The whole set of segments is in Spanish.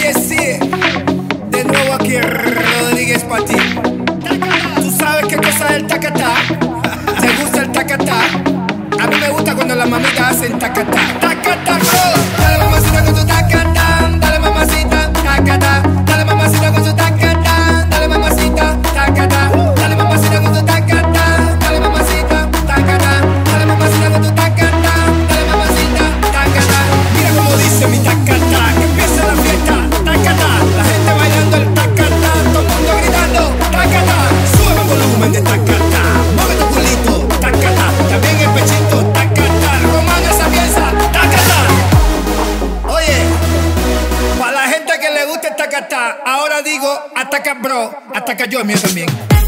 que sí, de nuevo aquí Rodríguez pa' ti. ¿Tú sabes qué cosa es el tacatá? ¿Te gusta el tacatá? A mí me gusta cuando las mamitas hacen tacatá. Tacatá, bro. Dale mamacita con tu tacatá. Dale mamacita, tacatá. Dale mamacita con tu tacatá. Dale mamacita, tacatá. Dale mamacita con tu tacatá. Dale mamacita, tacatá. Dale mamacita con tu tacatá. Dale mamacita, tacatá. Mira cómo dice mi tacatá. Que empieza la fiesta, tacatá. La gente bailando el tacatá. Todo el mundo gritando, tacatá. Sube el volumen de tacatá. Mueve tu culito, tacatá. También el pechito, tacatá. Román esa pieza, tacatá. Oye, para la gente que le gusta el tacatá, ahora digo, ataca bro, ataca yo el mío también.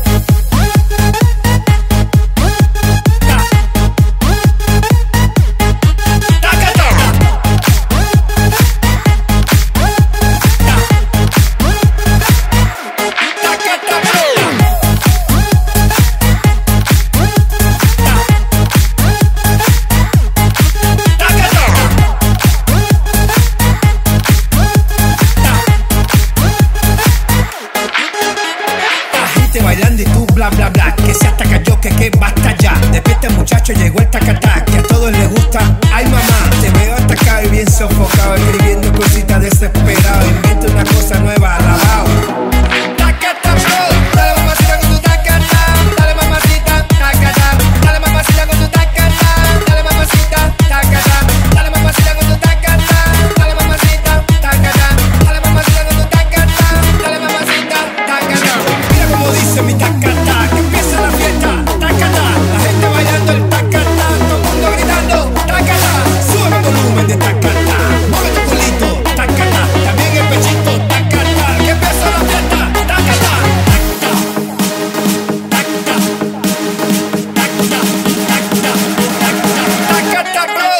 Bailando y tú bla bla bla, que se ataca yo, que basta ya. Despierta muchacho, llegó el tacatá, que a todos les gusta. Ay mamá, te veo atacado y bien sofocado, escribiendo cositas desesperado. Inventa una cosa nueva, alabao. Tacatá bro, dale mamacita con tu tacatá. Dale mamacita, tacatá. Dale mamacita con tu tacatá. Dale mamacita, tacatá. Dale mamacita con tu tacatá. Dale mamacita, tacatá. Dale mamacita con tu tacatá. Dale mamacita, tacatá. Mira cómo dice mi tacatá, que empieza la fiesta, tacatá. La gente bailando el tacatá, todo el mundo gritando, tacatá. Sube el volumen de tacatá, mueve tu culito, tacatá. También el pechito, tacatá. Que empieza la fiesta, tacatá. Tacatá, tacatá, tacatá, tacatá, bro.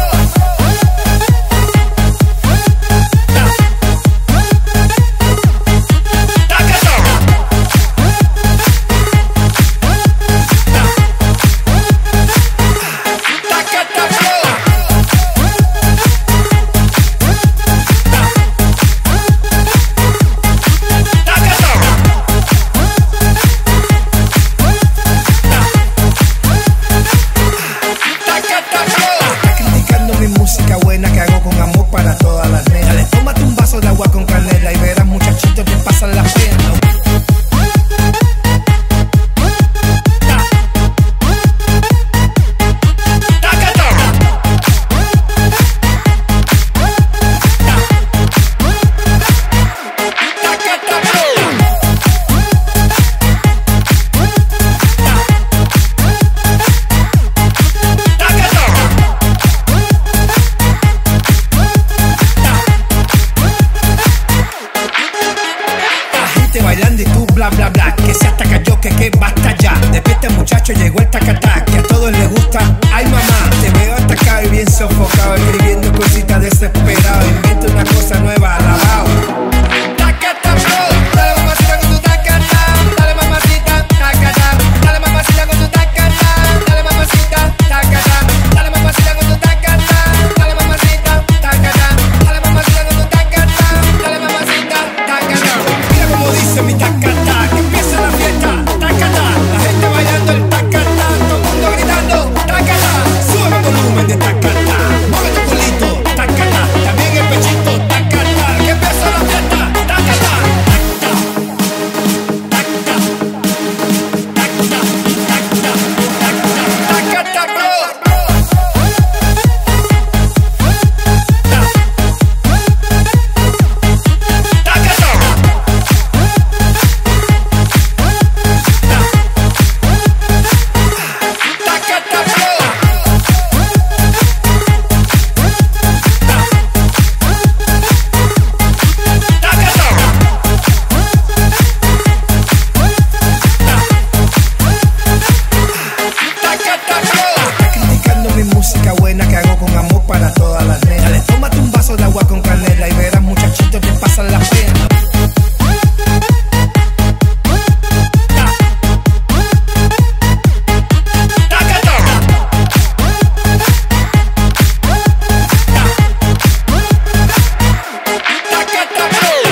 Música buena que hago con amor para todas las nenas. Dale, tómate un vaso de agua con canela y verás muchachitos te pasan la pena. Bailando y tú bla bla bla, que se ataca yo, que basta ya. Despierta muchacho, llegó el tacatá, que a todos les gusta. Ay mamá, te veo atacado y bien sofocado, escribiendo cositas desesperado. Inventa una cosa nueva, alabao. Tacatá bro, dale mamacita con tu tacatá. Dale mamacita, tacatá. Dale mamacita con tu tacatá. Dale mamacita, tacatá. Dale mamacita con tu tacatá. Dale mamacita, tacatá. Dale mamacita con tu tacatá. Dale mamacita, tacatá. Mira cómo dice mi tacatá, que empieza la fiesta, tacatá. La gente bailando el tacatá, todo el mundo gritando, tacatá. Sube el volumen de tacatá, mueve tu culito, tacatá. También el pechito, tacatá. Que empieza la fiesta, tacatá. Tacatá, tacatá, tacatá, tacatá, tacatá, bro. Música buena que hago con amor para todas las nenas. Dale, tómate un vaso de agua con canela y verás muchachitos te pasan la pena. Tacatá.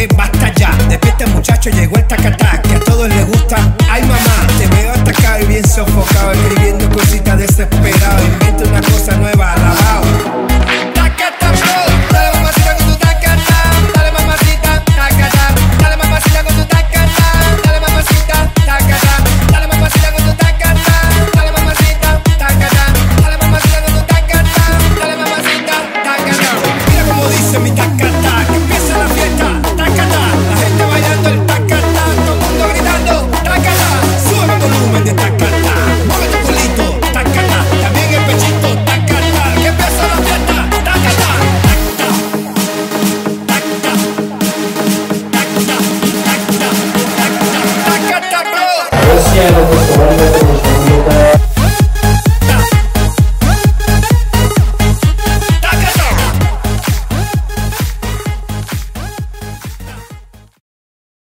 que basta ya. Despierta muchacho, llegó el tacatá, que a todos les gusta. Ay mamá, te veo atacado y bien sofocado, escribiendo cositas desesperado. Inventa una cosa nueva, alabao. Tacatá, bro, dale mamacita con tu tacatá, dale mamacita, tacatá, dale mamacita con tu tacatá, dale mamacita, tacatá, dale mamacita con tu tacatá, dale mamacita, tacatá, dale mamacita con tu tacatá, dale mamacita, tacatá. Mira como dice mi tacatá, que empieza la fiesta, tacatá, la gente bailando el tacatá, todo el mundo gritando, tacatá, sube el volumen de tacatá, mueve tu culito, tacatá, también el pechito, tacatá, que empieza la fiesta, tacatá, tacatá, tacatá, tacatá, tacatá, tacatá, tacatá, bro.